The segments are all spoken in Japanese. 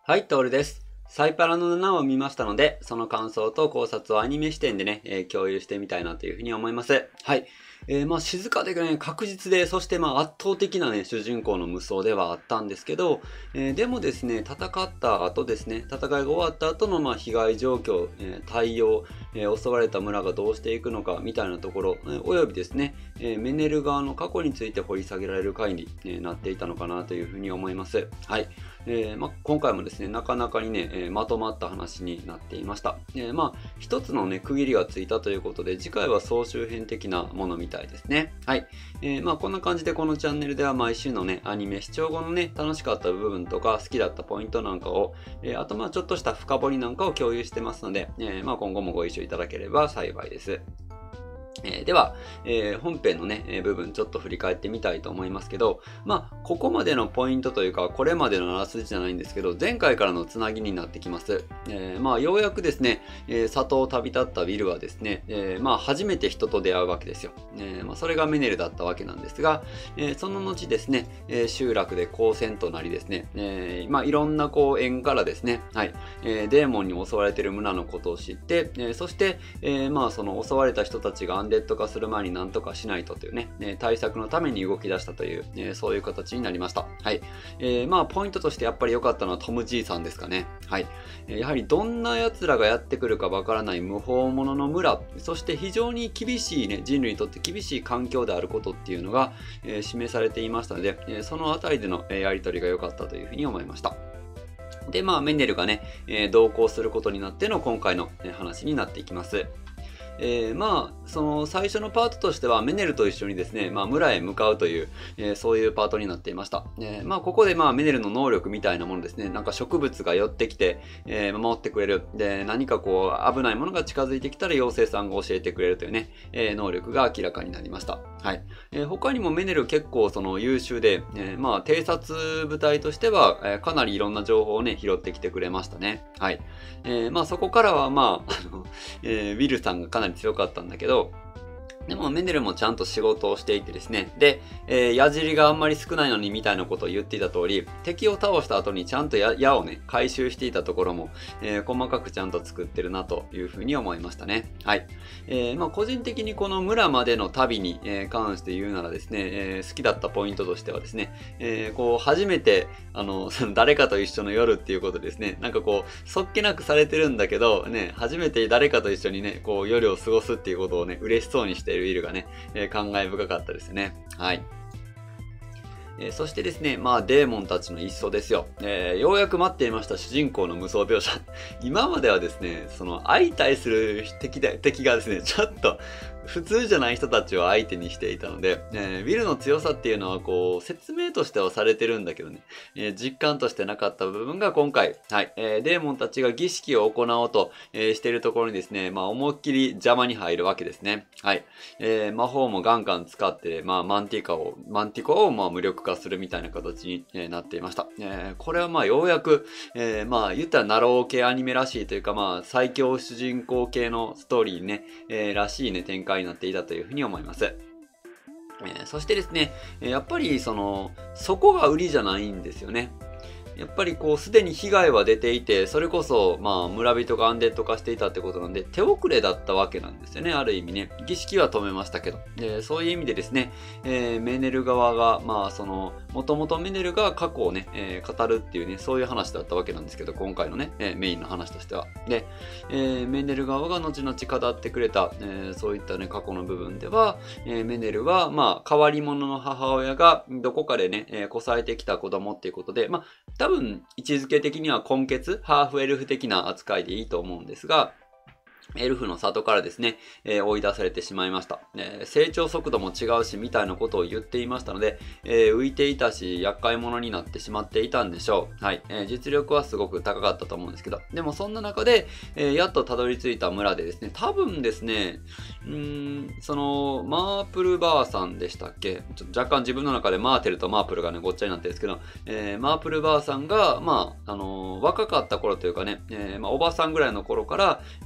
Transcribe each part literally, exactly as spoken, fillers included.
はい、トールです。サイパラのななを見ましたので、その感想と考察をアニメ視点でね、えー共有してみたいなというふうに思います。はい。えーまあ、静かでね、確実で、そしてまあ圧倒的なね、主人公の無双ではあったんですけど、えーでもですね、戦った後ですね、戦いが終わった後のまあ被害状況、えー対応、えー襲われた村がどうしていくのかみたいなところ、えーおよびですね、えーメネル側の過去について掘り下げられる回に、えーなっていたのかなというふうに思います。はい。えーまあ、今回もですね、なかなかにね、えーまとまった話になっていました。えーまあ、一つのね、区切りがついたということで、次回は総集編的なものみたいですね。はい。えーまあ、こんな感じでこのチャンネルでは毎週のね、アニメ視聴後のね、楽しかった部分とか、好きだったポイントなんかを、えーあとまあ、ちょっとした深掘りなんかを共有してますので、えーまあ、今後もご一緒いただければ幸いです。えーでは、えー本編のね、えー部分ちょっと振り返ってみたいと思いますけど、まあ、ここまでのポイントというか、これまでのあらすじじゃないんですけど、前回からのつなぎになってきます。えーまあ、ようやくですね、えー里を旅立ったウィルはですね、えーまあ、初めて人と出会うわけですよ。えーまあ、それがメネルだったわけなんですが、えーその後ですね、えー集落で交戦となりですね、えーまあ、いろんなこう縁からですね、はい、えーデーモンに襲われている村のことを知って、えーそして、えーまあ、その襲われた人たちがアンデッド化する前に何とかしないとというね、えー対策のために動き出したという、えーそういう形になりました。はい。えーまあ、ポイントとしてやっぱり良かったのはトムじいさんですかね。はい。えーやはりどんな奴らがやってくるかわからない無法者の村、そして非常に厳しいね、人類にとって厳しい環境であることっていうのが、えー示されていましたので、えーそのあたりでの、えーやりとりが良かったというふうに思いました。で、まあ、メネルがね、えー同行することになっての今回の、えー話になっていきます。えーまあ、その最初のパートとしてはメネルと一緒にですね、まあ、村へ向かうという、えーそういうパートになっていました。えーまあ、ここでまあメネルの能力みたいなものですね、なんか植物が寄ってきて、えー守ってくれる。で、何かこう危ないものが近づいてきたら妖精さんが教えてくれるというね、えー能力が明らかになりました。はい。えー他にもメネル結構その優秀で、えーまあ偵察部隊としては、えーかなりいろんな情報をね、拾ってきてくれましたね。はい。えーまあそこからはまあ、あの、えーウィルさんがかなり強かったんだけど、でもメネルもちゃんと仕事をしていてですね。で、えー矢尻があんまり少ないのにみたいなことを言っていた通り、敵を倒した後にちゃんと矢矢をね、回収していたところも、えー細かくちゃんと作ってるなというふうに思いましたね。はい。えーまあ個人的にこの村までの旅に、えー関して言うならですね、えー好きだったポイントとしてはですね、えーこう初めて、あの、その誰かと一緒の夜っていうことですね、なんかこう、そっけなくされてるんだけど、ね、初めて誰かと一緒にね、こう夜を過ごすっていうことをね、嬉しそうにしているウィルがね、えー感慨深かったですね。はい。えーそしてですね、まあデーモンたちの一層ですよ。えーようやく待っていました主人公の無双描写。今まではですね、その相対する敵だ敵がですね、ちょっと普通じゃない人たちを相手にしていたので、えーウィルの強さっていうのはこう、説明としてはされてるんだけどね、えー実感としてなかった部分が今回、はい、えーデーモンたちが儀式を行おうと、えーしているところにですね、まあ思いっきり邪魔に入るわけですね。はい。えー魔法もガンガン使って、まあマンティカを、マンティコアをまあ無力化するみたいな形に、えーなっていました。えーこれはまあようやく、えーまあ言ったらナロー系アニメらしいというかまあ最強主人公系のストーリーね、えーらしいね展開になっていたというふうに思います。えーそしてですね、えーやっぱりその、そこが売りじゃないんですよね。やっぱりこう、すでに被害は出ていて、それこそ、まあ、村人がアンデッド化していたってことなんで、手遅れだったわけなんですよね、ある意味ね。儀式は止めましたけど。で、そういう意味でですね、えーメネル側が、まあ、その、もともとメネルが過去をね、えー語るっていうね、そういう話だったわけなんですけど、今回のね、えーメインの話としては。で、えーメネル側が後々語ってくれた、えーそういったね、過去の部分では、えーメネルは、まあ、変わり者の母親が、どこかでね、えーこさえてきた子供っていうことで、まあ、多分、位置づけ的には根血、ハーフエルフ的な扱いでいいと思うんですが、エルフの里からですね、えー追い出されてしまいました、えー成長速度も違うし、みたいなことを言っていましたので、えー浮いていたし、厄介者になってしまっていたんでしょう。はい。えー実力はすごく高かったと思うんですけど、でもそんな中で、えーやっとたどり着いた村でですね、多分ですね、うーん、その、マープルばあさんでしたっけ、ちょっと若干自分の中でマーテルとマープルがね、ごっちゃになってるんですけど、えーマープルばあさんが、まあ、あのー若かった頃というかね、えーまあ、おばさんぐらいの頃から、えーおばあさん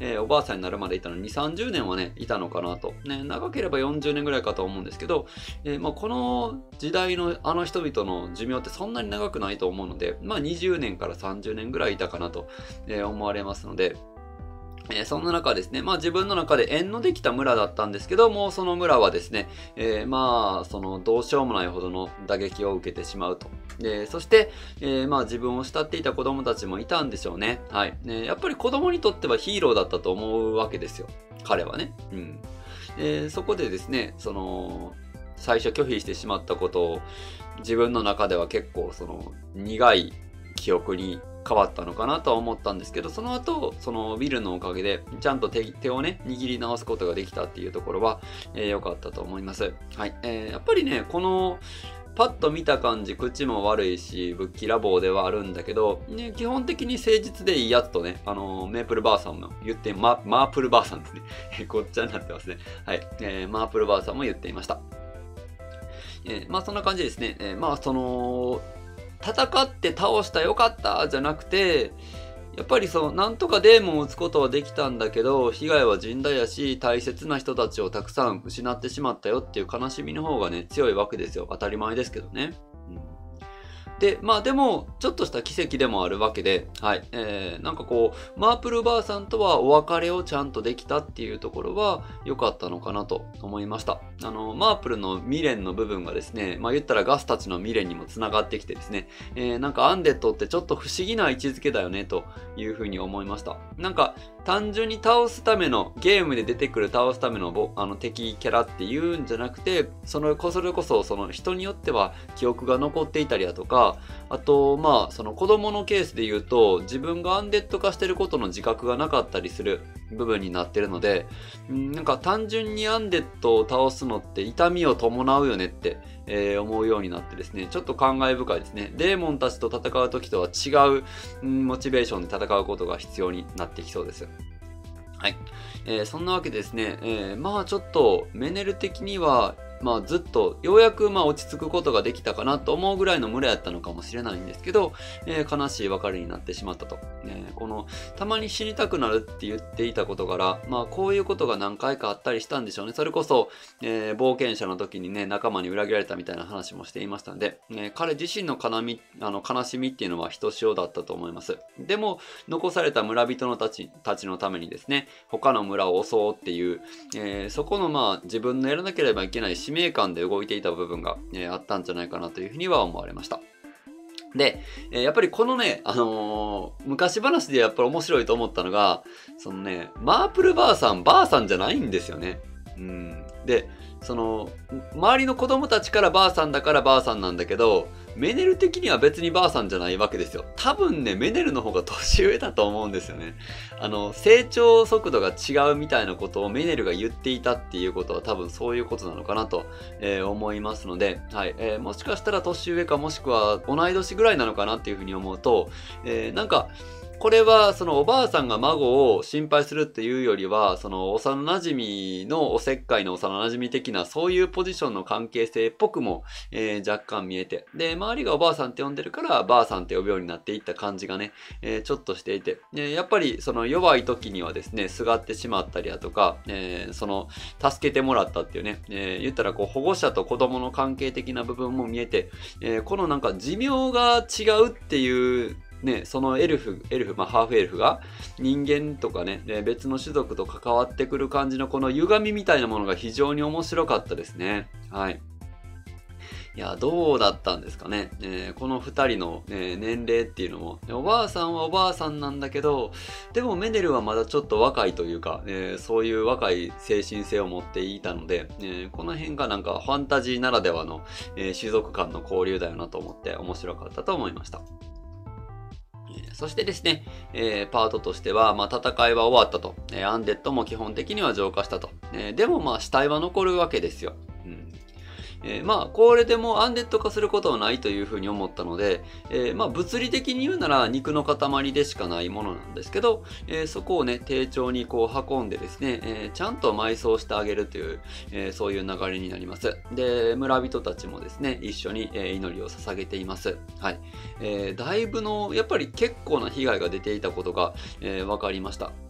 歳になるまでいたのに、さんじゅうねんはね、いたのかなと。ね、長ければよんじゅうねんぐらいかと思うんですけど、えーまあ、この時代のあの人々の寿命ってそんなに長くないと思うので、まあ、にじゅうねんからさんじゅうねんぐらいいたかなと思われますので、えー、そんな中ですね、まあ自分の中で縁のできた村だったんですけども、その村はですね、えー、まあ、そのどうしようもないほどの打撃を受けてしまうと。で、そして、えー、まあ自分を慕っていた子供たちもいたんでしょうね。はい。ね、やっぱり子供にとってはヒーローだったと思うわけですよ。彼はね。うん。えー、そこでですね、その、最初拒否してしまったことを自分の中では結構その苦い記憶に変わったのかなとは思ったんですけど、その後、そのビルのおかげで、ちゃんと 手, 手をね、握り直すことができたっていうところは、えー、良かったと思います。はい。えー、やっぱりね、この、パッと見た感じ、口も悪いし、ぶっきらぼうではあるんだけど、ね、基本的に誠実でいいやつとね、あのー、メープルばあさんも言って、ま、マープルばあさんですね。ごっちゃになってますね。はい。えー、マープルばあさんも言っていました。えー、まあそんな感じですね。えー、まあその、戦って倒したよかったじゃなくて、やっぱりそう、なんとかデーモンを撃つことはできたんだけど、被害は甚大やし、大切な人たちをたくさん失ってしまったよっていう悲しみの方がね、強いわけですよ。当たり前ですけどね。うん、で、まあでも、ちょっとした奇跡でもあるわけで、はい。えー、なんかこう、マープルばあさんとはお別れをちゃんとできたっていうところは良かったのかなと思いました。あの、マープルの未練の部分がですね、まあ言ったらガスたちの未練にもつながってきてですね、えー、なんかアンデッドってちょっと不思議な位置づけだよねというふうに思いました。なんか、単純に倒すための、ゲームで出てくる倒すためのボあの敵キャラっていうんじゃなくて、そのそれこそその人によっては記憶が残っていたりだとか、あと、まあ、その子供のケースで言うと、自分がアンデッド化してることの自覚がなかったりする部分になってるので、んなんか単純にアンデッドを倒すのって痛みを伴うよねって、えー、思うようになってですね、ちょっと感慨深いですね。デーモンたちと戦う時とは違う、んモチベーションで戦うことが必要になってきそうです。はい。えー、そんなわけでですね、えー、まあちょっとメネル的には、まあずっとようやくまあ落ち着くことができたかなと思うぐらいの村やったのかもしれないんですけど、えー、悲しい別れになってしまったと、えー、このたまに死にたくなるって言っていたことからまあこういうことが何回かあったりしたんでしょうね。それこそ、えー、冒険者の時にね仲間に裏切られたみたいな話もしていましたので、えー、彼自身の悲みあの悲しみっていうのはひとしおだったと思います。でも残された村人のたちたちのためにですね他の村を襲おうっていう、えー、そこのまあ自分のやらなければいけない使命感で動いていた部分が、えー、あったんじゃないかなというふうには思われました。で、えー、やっぱりこのね、あのー、昔話でやっぱり面白いと思ったのが、そのね、マープルばあさん、ばあさんじゃないんですよね。うん。で、その、周りの子供たちからばあさんだからばあさんなんだけど、メネル的には別にばあさんじゃないわけですよ。多分ね、メネルの方が年上だと思うんですよね。あの、成長速度が違うみたいなことをメネルが言っていたっていうことは多分そういうことなのかなと、えー、思いますので、はい、えー、もしかしたら年上かもしくは同い年ぐらいなのかなっていうふうに思うと、えー、なんか、これはそのおばあさんが孫を心配するっていうよりはその幼馴染のおせっかいの幼馴染的なそういうポジションの関係性っぽくも、えー、若干見えてで周りがおばあさんって呼んでるからばあさんって呼ぶようになっていった感じがね、えー、ちょっとしていてでやっぱりその弱い時にはですねすがってしまったりだとか、えー、その助けてもらったっていうね、えー、言ったらこう保護者と子供の関係的な部分も見えて、えー、このなんか寿命が違うっていうね、そのエルフ、エルフ、まあハーフエルフが人間とかね、別の種族と関わってくる感じのこの歪みみたいなものが非常に面白かったですね。はい。いや、どうだったんですかね。えー、この二人の、ね、年齢っていうのも、おばあさんはおばあさんなんだけど、でもメネルはまだちょっと若いというか、えー、そういう若い精神性を持っていたので、えー、この辺がなんかファンタジーならではの、えー、種族間の交流だよなと思って面白かったと思いました。そしてですね、えー、パートとしては、まあ、戦いは終わったと。えー、アンデッドも基本的には浄化したと。えー、でもまあ死体は残るわけですよ。うんえー、まあこれでもアンデッド化することはないというふうに思ったので、えー、まあ物理的に言うなら肉の塊でしかないものなんですけど、えー、そこをね丁重にこう運んでですね、えー、ちゃんと埋葬してあげるという、えー、そういう流れになります。で村人たちもですね一緒に、えー、祈りを捧げています。はい、えー、だいぶのやっぱり結構な被害が出ていたことが、えー、分かりました。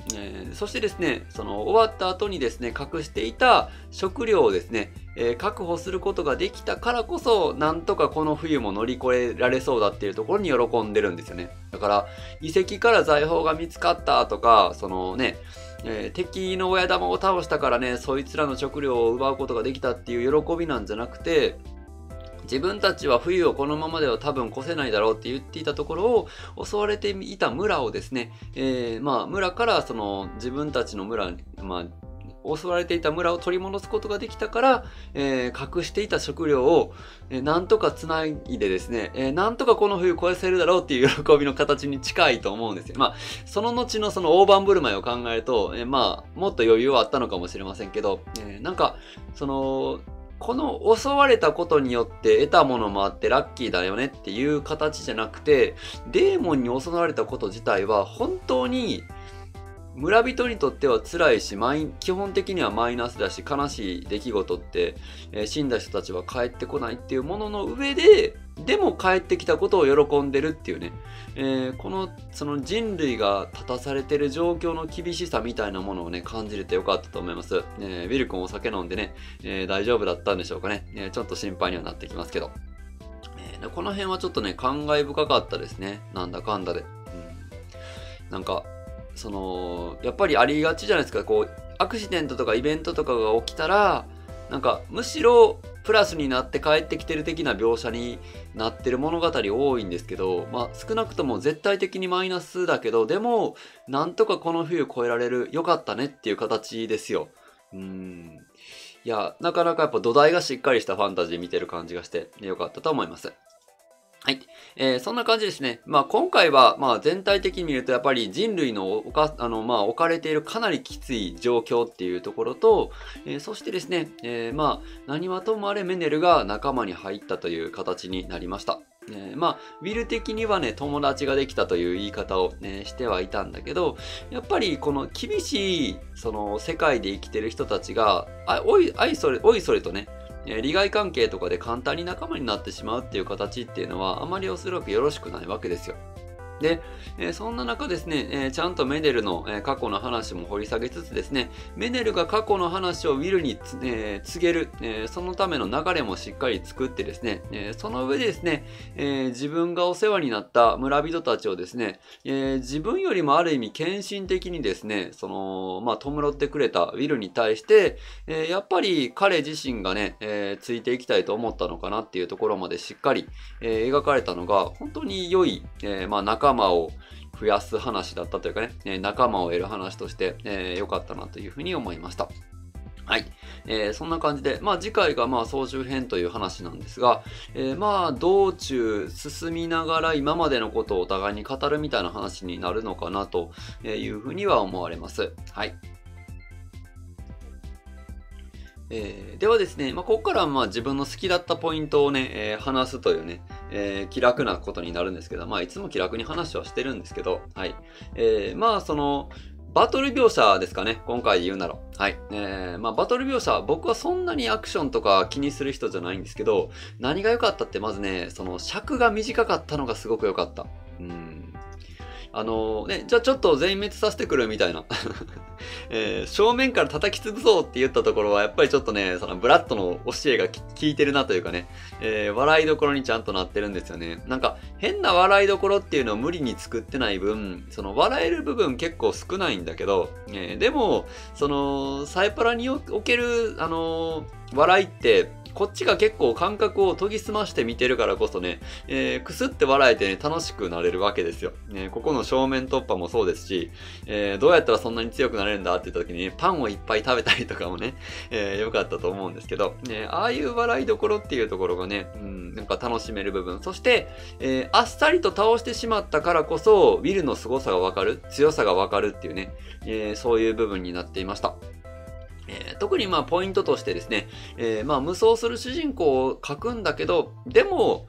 えー、そしてですね、その終わった後にですね、隠していた食料をですね、えー、確保することができたからこそ、なんとかこの冬も乗り越えられそうだっていうところに喜んでるんですよね。だから、遺跡から財宝が見つかったとか、そのね、えー、敵の親玉を倒したからね、そいつらの食料を奪うことができたっていう喜びなんじゃなくて、自分たちは冬をこのままでは多分越せないだろうって言っていたところを襲われていた村をですね、えー、まあ村からその自分たちの村、まあ襲われていた村を取り戻すことができたから、えー、隠していた食料を、えー、なんとか繋いでですね、えー、なんとかこの冬越せるだろうっていう喜びの形に近いと思うんですよ。まあ、その後のその大盤振る舞いを考えると、えー、まあ、もっと余裕はあったのかもしれませんけど、えー、なんか、その、この襲われたことによって得たものもあってラッキーだよねっていう形じゃなくて、デーモンに襲われたこと自体は本当に村人にとっては辛いし、マイ基本的にはマイナスだし、悲しい出来事って、えー、死んだ人たちは帰ってこないっていうものの上で、でも帰ってきたことを喜んでるっていうね、えー、このその人類が立たされてる状況の厳しさみたいなものをね感じれてよかったと思います。えー、ウィル君お酒飲んでね、えー、大丈夫だったんでしょうかね、えー、ちょっと心配にはなってきますけど、えー、この辺はちょっとね感慨深かったですね、なんだかんだで。うん、なんかそのやっぱりありがちじゃないですか、こうアクシデントとかイベントとかが起きたらなんかむしろプラスになって帰ってきてる的な描写になってる物語多いんですけど、まあ少なくとも絶対的にマイナスだけど、でもなんとかこの冬越えられる、よかったねっていう形ですよ。うーん。いや、なかなかやっぱ土台がしっかりしたファンタジー見てる感じがしてよかったと思います。はい。えー、そんな感じですね。まあ今回は、まあ全体的に見るとやっぱり人類のおか、あの、まあ置かれているかなりきつい状況っていうところと、えー、そしてですね、えー、まあ何はともあれメネルが仲間に入ったという形になりました。えー、まあ、ウィル的にはね、友達ができたという言い方を、ね、してはいたんだけど、やっぱりこの厳しい、その世界で生きてる人たちが、あおい、あいそれ、おいそれとね、利害関係とかで簡単に仲間になってしまうっていう形っていうのはあまりおそらくよろしくないわけですよ。で、えー、そんな中ですね、えー、ちゃんとメネルの、えー、過去の話も掘り下げつつですね、メネルが過去の話をウィルにつ、えー、告げる、えー、そのための流れもしっかり作ってですね、えー、その上でですね、えー、自分がお世話になった村人たちをですね、えー、自分よりもある意味献身的にですね、その、まあ、弔ってくれたウィルに対して、えー、やっぱり彼自身がね、えー、ついていきたいと思ったのかなっていうところまでしっかり、えー、描かれたのが、本当に良い、えー、まあ、仲間仲間を増やす話だったというかね、えー、仲間を得る話として良、えー、かったなというふうに思いました。はい。えー、そんな感じで、まあ次回がまあ総集編という話なんですが、えー、まあ道中進みながら今までのことをお互いに語るみたいな話になるのかなというふうには思われます。はい。えー、ではですね、まあ、ここからはまあ自分の好きだったポイントをね、えー、話すというね、えー、気楽なことになるんですけど、まあいつも気楽に話はしてるんですけど、はい。えー、まあその、バトル描写ですかね、今回言うなら。はい。えー、まあバトル描写、僕はそんなにアクションとか気にする人じゃないんですけど、何が良かったってまずね、その尺が短かったのがすごく良かった。うん。あのー、ね、じゃあちょっと全滅させてくるみたいな。えー、正面から叩き潰そうって言ったところは、やっぱりちょっとね、そのブラッドの教えが効いてるなというかね、えー、笑いどころにちゃんとなってるんですよね。なんか、変な笑いどころっていうのを無理に作ってない分、その笑える部分結構少ないんだけど、えー、でも、その、サイパラにおける、あのー、笑いって、こっちが結構感覚を研ぎ澄まして見てるからこそね、えー、くすって笑えてね、楽しくなれるわけですよ。ね、ここの正面突破もそうですし、えー、どうやったらそんなに強くなれるんだって言った時に、ね、パンをいっぱい食べたりとかもね、えー、よかったと思うんですけど、ね、ああいう笑いどころっていうところがね、うん、なんか楽しめる部分。そして、えー、あっさりと倒してしまったからこそ、ウィルの凄さがわかる、強さがわかるっていうね、えー、そういう部分になっていました。えー、特にまあポイントとしてですね、えー、まあ無双する主人公を描くんだけど、でも、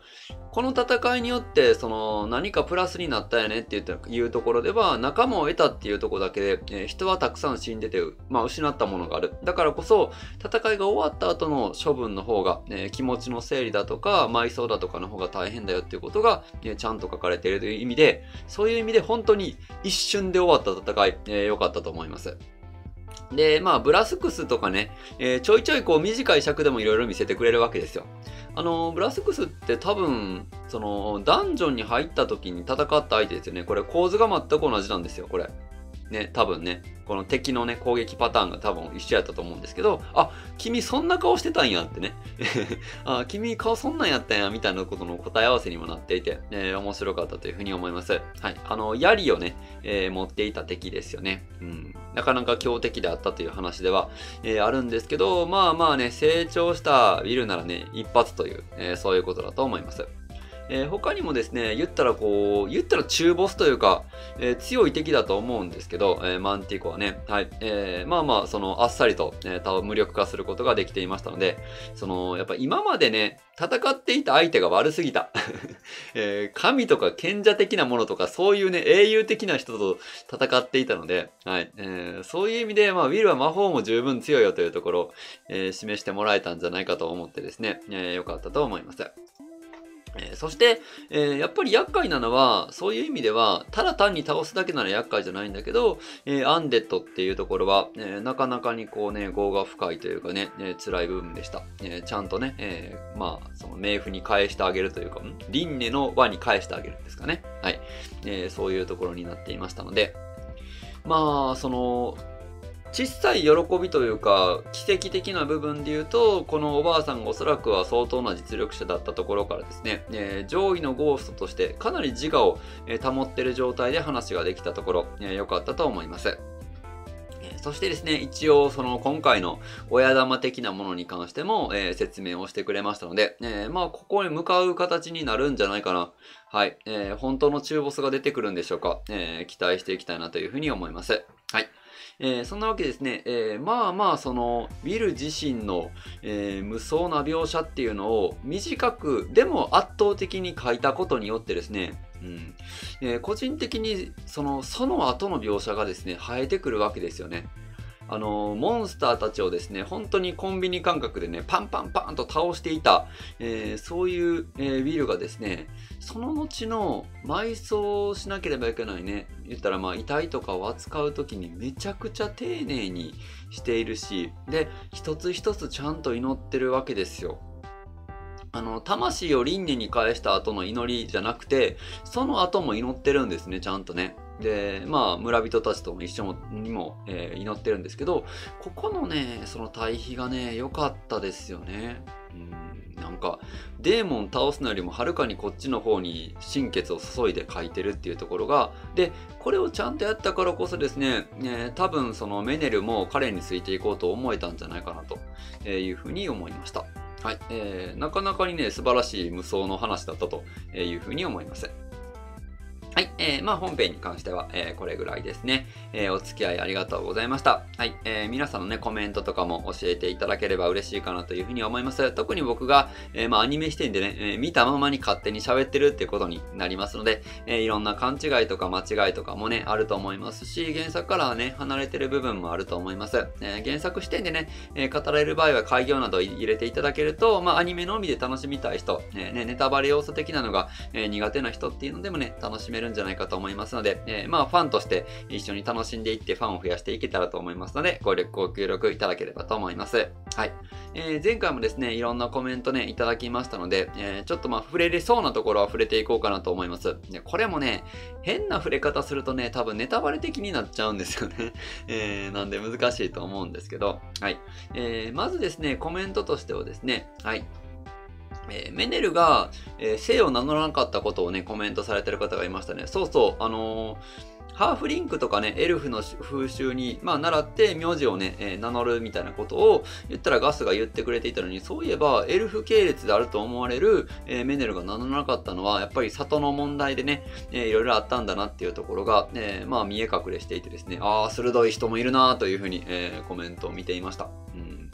この戦いによって、その、何かプラスになったよねっていうところでは、仲間を得たっていうところだけで、えー、人はたくさん死んでて、まあ、失ったものがある。だからこそ、戦いが終わった後の処分の方が、えー、気持ちの整理だとか、埋葬だとかの方が大変だよっていうことが、えー、ちゃんと書かれているという意味で、そういう意味で本当に一瞬で終わった戦い、えー、良かったと思います。で、まあ、ブラスクスとかね、えー、ちょいちょいこう短い尺でもいろいろ見せてくれるわけですよ。あの、ブラスクスって多分、その、ダンジョンに入った時に戦った相手ですよね。これ構図が全く同じなんですよ、これ。ね、多分ね、この敵のね、攻撃パターンが多分一緒やったと思うんですけど、あ、君そんな顔してたんやってね。あ、君顔そんなんやったんや、みたいなことの答え合わせにもなっていて、えー、面白かったというふうに思います。はい。あの、槍をね、えー、持っていた敵ですよね。うん。なかなか強敵であったという話では、えー、あるんですけど、まあまあね、成長したウィルならね、一発という、えー、そういうことだと思います。えー、他にもですね、言ったらこう、言ったら中ボスというか、えー、強い敵だと思うんですけど、えー、マンティコはね、はい、えー、まあまあ、その、あっさりと、えー、無力化することができていましたので、その、やっぱ今までね、戦っていた相手が悪すぎた。えー、神とか賢者的なものとか、そういうね、英雄的な人と戦っていたので、はい、えー、そういう意味で、まあ、ウィルは魔法も十分強いよというところを、えー、示してもらえたんじゃないかと思ってですね、えー、よかったと思います。えー、そして、えー、やっぱり厄介なのは、そういう意味では、ただ単に倒すだけなら厄介じゃないんだけど、えー、アンデッドっていうところは、えー、なかなかにこうね、業が深いというかね、えー、辛い部分でした。えー、ちゃんとね、えー、まあ、その冥府に返してあげるというか、輪廻の輪に返してあげるんですかね。はい。えー、そういうところになっていましたので、まあ、その、小さい喜びというか、奇跡的な部分で言うと、このおばあさんがおそらくは相当な実力者だったところからですね、えー、上位のゴーストとしてかなり自我を、えー、保っている状態で話ができたところ、えー、良かったと思います。えー、そしてですね、一応その今回の親玉的なものに関しても、えー、説明をしてくれましたので、えー、まあここに向かう形になるんじゃないかな。はい。えー、本当の中ボスが出てくるんでしょうか。えー、期待していきたいなというふうに思います。はい。えー、そんなわけですね、えー、まあまあそのウィル自身の、えー、無双な描写っていうのを短くでも圧倒的に書いたことによってですね、うんえー、個人的にそのその後の描写がですね生えてくるわけですよね。あのモンスターたちをですね本当にコンビニ感覚でねパンパンパンと倒していた、えー、そういう、えー、ウィルがですねその後の埋葬しなければいけないね言ったらまあ遺体とかを扱う時にめちゃくちゃ丁寧にしているしで一つ一つちゃんと祈ってるわけですよ。あの魂を輪廻に返した後の祈りじゃなくてその後も祈ってるんですねちゃんとね。でまあ村人たちとも一緒にも、えー、祈ってるんですけどここのねその対比がね良かったですよね。うんなんかデーモン倒すのよりもはるかにこっちの方に心血を注いで書いてるっていうところがでこれをちゃんとやったからこそですね、えー、多分そのメネルも彼についていこうと思えたんじゃないかなというふうに思いました。はい、えー、なかなかにね素晴らしい無双の話だったというふうに思います。はい。えー、まあ本編に関しては、えー、これぐらいですね。えー、お付き合いありがとうございました。はい。えー、皆さんのね、コメントとかも教えていただければ嬉しいかなというふうに思います。特に僕が、えー、まあアニメ視点でね、えー、見たままに勝手に喋ってるってことになりますので、えー、いろんな勘違いとか間違いとかもね、あると思いますし、原作からはね、離れてる部分もあると思います。えー、原作視点でね、えー、語られる場合は開業など入れていただけると、まあアニメのみで楽しみたい人、えー、ね、ネタバレ要素的なのが、えー、苦手な人っていうのでもね、楽しめるんじゃないかと思いますので、えー、まあファンとして一緒に楽しんでいってファンを増やしていけたらと思いますので、ご力ご協力いただければと思います。はい。えー、前回もですね、いろんなコメントね、いただきましたので、えー、ちょっとまあ触れれそうなところは触れていこうかなと思います。でこれもね、変な触れ方するとね、多分ネタバレ的になっちゃうんですよね。えー、なんで難しいと思うんですけど、はい。えー、まずですね、コメントとしてはですね、はい。えー、メネルが、えー、姓を名乗らなかったことをね、コメントされてる方がいましたね。そうそう、あのー、ハーフリンクとかね、エルフの風習に、まあ、習って名字をね、えー、名乗るみたいなことを言ったらガスが言ってくれていたのに、そういえば、エルフ系列であると思われる、えー、メネルが名乗らなかったのは、やっぱり里の問題でね、えー、いろいろあったんだなっていうところが、えー、まあ、見え隠れしていてですね、ああ、鋭い人もいるなというふうに、えー、コメントを見ていました。うん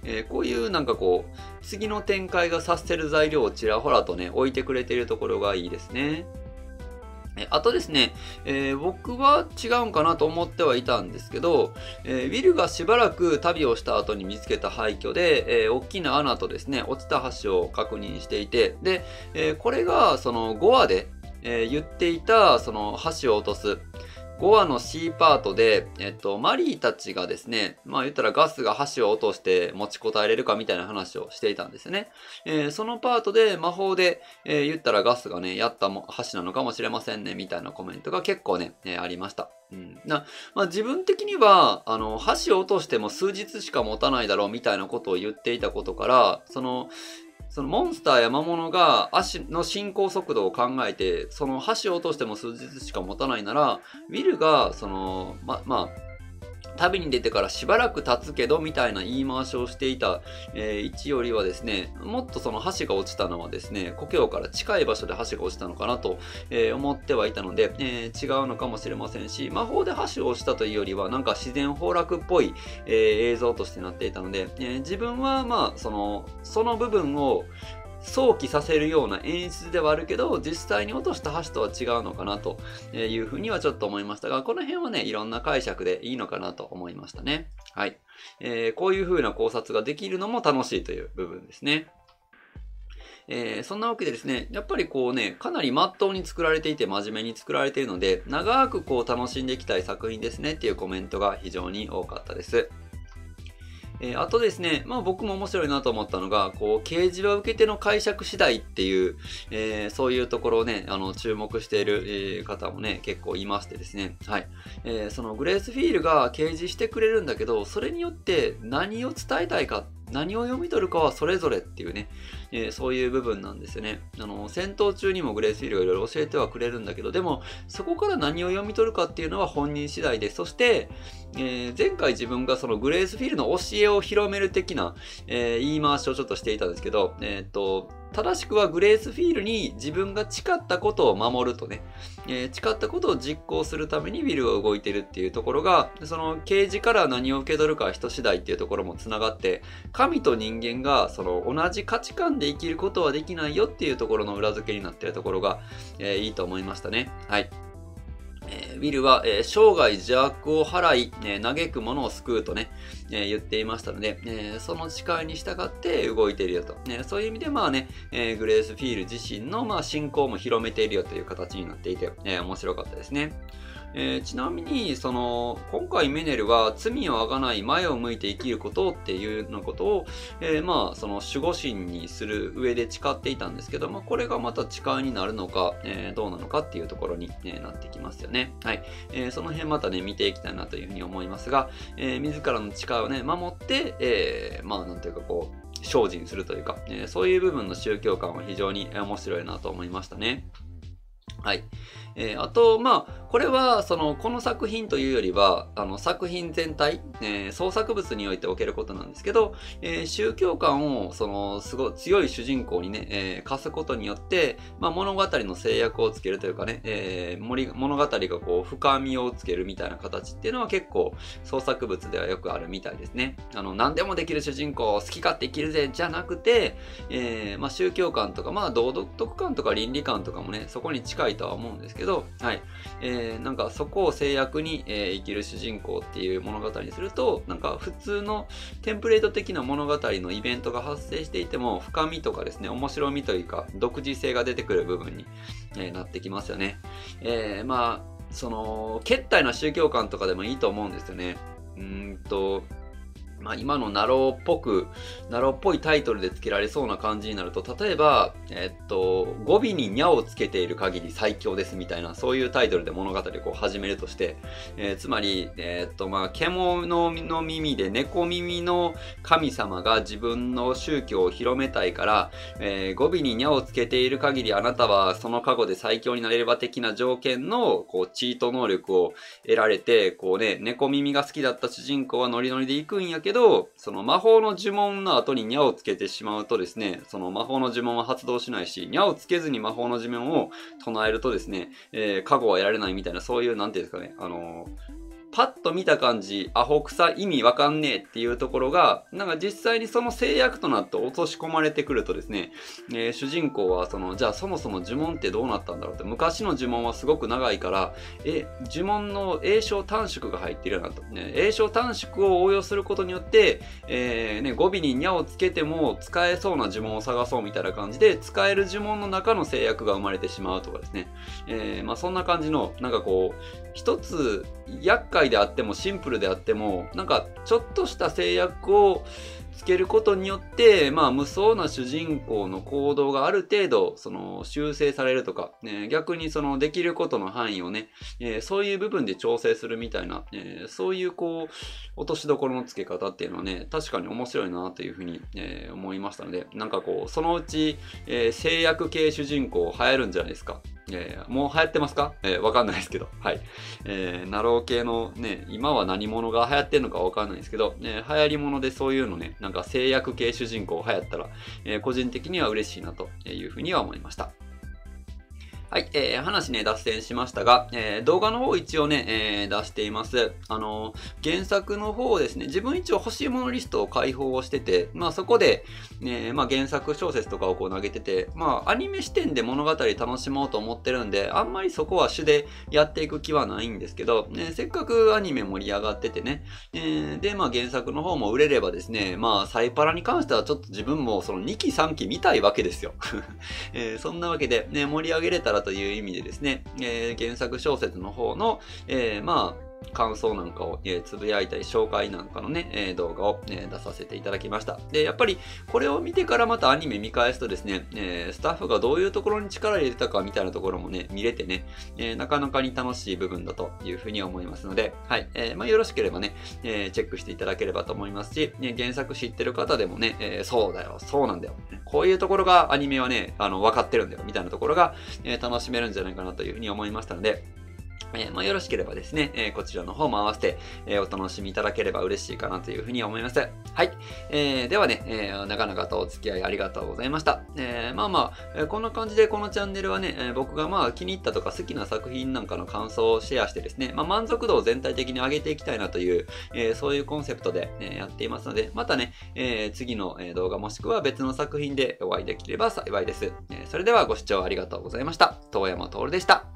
えー、こういうなんかこう、次の展開がさせる材料をちらほらとね、置いてくれているところがいいですね。えあとですね、えー、僕は違うんかなと思ってはいたんですけど、えー、ウィルがしばらく旅をした後に見つけた廃墟で、えー、大きな穴とですね、落ちた橋を確認していて、で、えー、これがそのごわで、えー、言っていたその橋を落とす、ごわの C パートで、えっと、マリーたちがですね、まあ言ったらガスが橋を落として持ちこたえれるかみたいな話をしていたんですよね。えー、そのパートで魔法で、えー、言ったらガスがね、やったも橋なのかもしれませんね、みたいなコメントが結構ね、えー、ありました。うん、なまあ、自分的には、あの、橋を落としても数日しか持たないだろうみたいなことを言っていたことから、その、そのモンスターや魔物が足の進行速度を考えて、その橋を落としても数日しか持たないなら、ウィルが、その、ま、まあ、旅に出てからしばらく経つけど、みたいな言い回しをしていた、えー、位置よりはですね、もっとその橋が落ちたのはですね、故郷から近い場所で橋が落ちたのかなと、えー、思ってはいたので、えー、違うのかもしれませんし、魔法で橋を落ちたというよりは、なんか自然崩落っぽい、えー、映像としてなっていたので、えー、自分はまあ、その、その部分を、想起させるような演出ではあるけど、実際に落とした橋とは違うのかなというふうにはちょっと思いましたが、この辺はね、いろんな解釈でいいのかなと思いましたね。はい。えー、こういう風な考察ができるのも楽しいという部分ですね。えー、そんなわけでですね、やっぱりこうね、かなり真っ当に作られていて真面目に作られているので、長くこう楽しんでいきたい作品ですねっていうコメントが非常に多かったです。えー、あとですね、まあ僕も面白いなと思ったのが、こう、掲示は受け手の解釈次第っていう、えー、そういうところをね、あの、注目している、えー、方もね、結構いましてですね、はい。えー、そのグレースフィールが掲示してくれるんだけど、それによって何を伝えたいか、何を読み取るかはそれぞれっていうね、えー、そういう部分なんですよね。あの、戦闘中にもグレースフィールがいろいろ教えてはくれるんだけど、でも、そこから何を読み取るかっていうのは本人次第で、そして、えー、前回自分がそのグレースフィールの教えを広める的な、えー、言い回しをちょっとしていたんですけど、えー、っと、正しくはグレースフィールに自分が誓ったことを守るとね、えー、誓ったことを実行するためにウィルが動いてるっていうところが、その啓示から何を受け取るかは人次第っていうところもつながって、神と人間がその同じ価値観で生きることはできないよっていうところの裏付けになっているところが、えー、いいと思いましたね。はい。えー、ウィルは、えー、生涯邪悪を払い、えー、嘆く者を救うとね、えー、言っていましたので、えー、その誓いに従って動いているよと。ね、そういう意味でまあね、えー、グレースフィール自身のまあ信仰も広めているよという形になっていて、えー、面白かったですね。えー、ちなみに、その、今回メネルは罪をあがない前を向いて生きることっていうのことを、えー、まあ、その守護神にする上で誓っていたんですけども、これがまた誓いになるのか、えー、どうなのかっていうところに、えー、なってきますよね。はい。えー、その辺またね、見ていきたいなというふうに思いますが、えー、自らの誓いをね、守って、えー、まあ、なんていうかこう、精進するというか、えー、そういう部分の宗教観は非常に面白いなと思いましたね。はい。えー、あと、まあ、これは、その、この作品というよりは、あの、作品全体、えー、創作物においておけることなんですけど、えー、宗教観を、その、すごい強い主人公にね、えー、貸すことによって、まあ、物語の制約をつけるというかね、えー、物語がこう、深みをつけるみたいな形っていうのは結構、創作物ではよくあるみたいですね。あの、何でもできる主人公、好き勝手生きるぜ、じゃなくて、えー、まあ、宗教観とか、まあ、道徳観とか倫理観とかもね、そこに近いとは思うんですけど、はい。えー、なんかそこを制約に、えー、生きる主人公っていう物語にすると、なんか普通のテンプレート的な物語のイベントが発生していても、深みとかですね、面白みというか、独自性が出てくる部分に、えー、なってきますよね。えー、まあ、その、決体な宗教観とかでもいいと思うんですよね。うーんと、まあ今のナローっぽく、ナローっぽいタイトルで付けられそうな感じになると、例えば、えっと、語尾にニャをつけている限り最強ですみたいな、そういうタイトルで物語をこう始めるとして、えー、つまり、えっと、まあ、獣の耳で猫耳の神様が自分の宗教を広めたいから、えー、語尾にニャをつけている限りあなたはその過去で最強になれれば的な条件の、こう、チート能力を得られて、こうね、猫耳が好きだった主人公はノリノリで行くんやけど、けど、その魔法の呪文の後にニャをつけてしまうとですね、その魔法の呪文は発動しないし、ニャをつけずに魔法の呪文を唱えるとですね、えー、加護は得られないみたいな、そういう、なんていうんですかね、あのー、 パッと見た感じ、アホ臭意味わかんねえっていうところが、なんか実際にその制約となって落とし込まれてくるとですね、えー、主人公はその、じゃあそもそも呪文ってどうなったんだろうって、昔の呪文はすごく長いから、え、呪文の詠唱短縮が入ってるよなと。ね、詠唱短縮を応用することによって、えー、ね、語尾ににゃをつけても使えそうな呪文を探そうみたいな感じで、使える呪文の中の制約が生まれてしまうとかですね。えー、まあそんな感じの、なんかこう、一つ厄介であってもシンプルであっても、なんかちょっとした制約をつけることによって、まあ無双な主人公の行動がある程度、その修正されるとか、ね、逆にそのできることの範囲をね、えー、そういう部分で調整するみたいな、えー、そういうこう、落としどころの付け方っていうのはね、確かに面白いなというふうに、えー、思いましたので、なんかこう、そのうち、えー、制約系主人公流行るんじゃないですか。えー、もう流行ってますか？えー、わかんないですけど。はい。えー、ナロー系のね、今は何者が流行ってるのかわかんないですけど、ね、流行り物でそういうのね、なんか制約系主人公流行ったら、えー、個人的には嬉しいなというふうには思いました。はい、えー、話ね、脱線しましたが、えー、動画の方一応ね、えー、出しています。あのー、原作の方ですね、自分一応欲しいものリストを開放をしてて、まあそこで、ね、まあ原作小説とかをこう投げてて、まあアニメ視点で物語楽しもうと思ってるんで、あんまりそこは主でやっていく気はないんですけど、ね、せっかくアニメ盛り上がっててね、えー、で、まあ原作の方も売れればですね、まあサイパラに関してはちょっと自分もそのにきさんき見たいわけですよ。えー、そんなわけで、ね、盛り上げれたらという意味でですね、えー、原作小説の方の、えー、まあ、感想なんかを、えー、つぶやいたり、紹介なんかのね、えー、動画を、えー、出させていただきました。で、やっぱりこれを見てからまたアニメ見返すとですね、えー、スタッフがどういうところに力を入れたかみたいなところもね、見れてね、えー、なかなかに楽しい部分だというふうに思いますので、はい、えー、まあよろしければね、えー、チェックしていただければと思いますし、ね、原作知ってる方でもね、えー、そうだよ、そうなんだよ。こういうところがアニメはね、あの、分かってるんだよ、みたいなところが、えー、楽しめるんじゃないかなというふうに思いましたので、えー、まあ、よろしければですね、えー、こちらの方も合わせて、えー、お楽しみいただければ嬉しいかなというふうに思います。はい。えー、ではね、えー、長々とお付き合いありがとうございました。えー、まあまあ、えー、こんな感じでこのチャンネルはね、えー、僕がまあ気に入ったとか好きな作品なんかの感想をシェアしてですね、まあ満足度を全体的に上げていきたいなという、えー、そういうコンセプトで、えー、やっていますので、またね、えー、次の動画もしくは別の作品でお会いできれば幸いです。えー、それではご視聴ありがとうございました。遠山徹でした。